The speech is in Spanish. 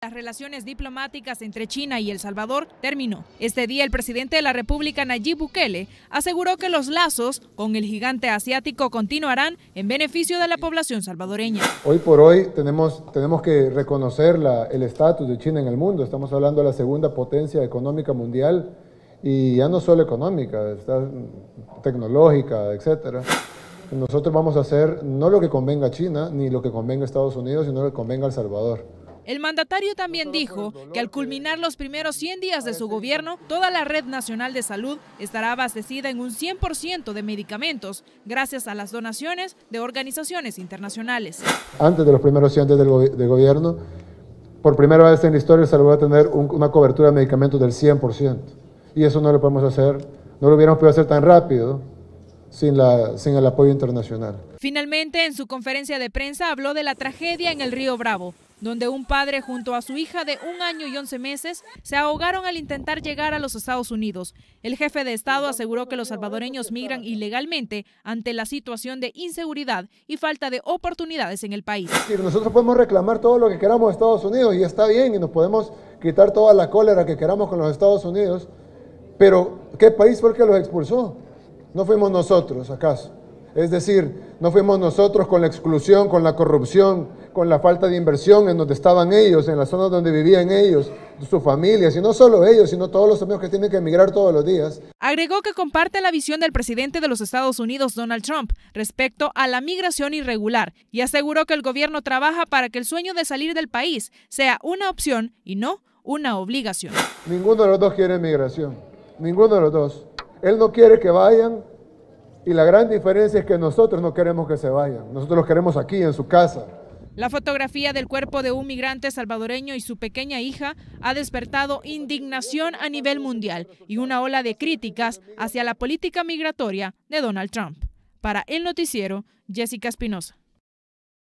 Las relaciones diplomáticas entre China y El Salvador terminó. Este día el presidente de la República, Nayib Bukele, aseguró que los lazos con el gigante asiático continuarán en beneficio de la población salvadoreña. Hoy por hoy tenemos que reconocer el estatus de China en el mundo. Estamos hablando de la segunda potencia económica mundial y ya no solo económica, está tecnológica, etcétera. Nosotros vamos a hacer no lo que convenga a China ni lo que convenga a Estados Unidos, sino lo que convenga a El Salvador. El mandatario también dijo que al culminar los primeros 100 días de su gobierno, toda la Red Nacional de Salud estará abastecida en un 100% de medicamentos, gracias a las donaciones de organizaciones internacionales. Antes de los primeros 100 días de gobierno, por primera vez en la historia, El Salvador va a tener una cobertura de medicamentos del 100%. Y eso no lo podemos hacer, no lo hubiéramos podido hacer tan rápido sin el apoyo internacional. Finalmente, en su conferencia de prensa habló de la tragedia en el río Bravo, donde un padre junto a su hija de 1 año y 11 meses se ahogaron al intentar llegar a los Estados Unidos. El jefe de Estado aseguró que los salvadoreños migran ilegalmente ante la situación de inseguridad y falta de oportunidades en el país. Nosotros podemos reclamar todo lo que queramos de Estados Unidos y está bien, y nos podemos quitar toda la cólera que queramos con los Estados Unidos, pero ¿qué país fue el que los expulsó? ¿No fuimos nosotros, acaso? Es decir, no fuimos nosotros con la exclusión, con la corrupción, con la falta de inversión en donde estaban ellos, en las zonas donde vivían ellos, sus familias, y no solo ellos, sino todos los amigos que tienen que emigrar todos los días. Agregó que comparte la visión del presidente de los Estados Unidos, Donald Trump, respecto a la migración irregular, y aseguró que el gobierno trabaja para que el sueño de salir del país sea una opción y no una obligación. Ninguno de los dos quiere migración, ninguno de los dos. Él no quiere que vayan. Y la gran diferencia es que nosotros no queremos que se vayan, nosotros los queremos aquí, en su casa. La fotografía del cuerpo de un migrante salvadoreño y su pequeña hija ha despertado indignación a nivel mundial y una ola de críticas hacia la política migratoria de Donald Trump. Para El Noticiero, Jessica Espinosa.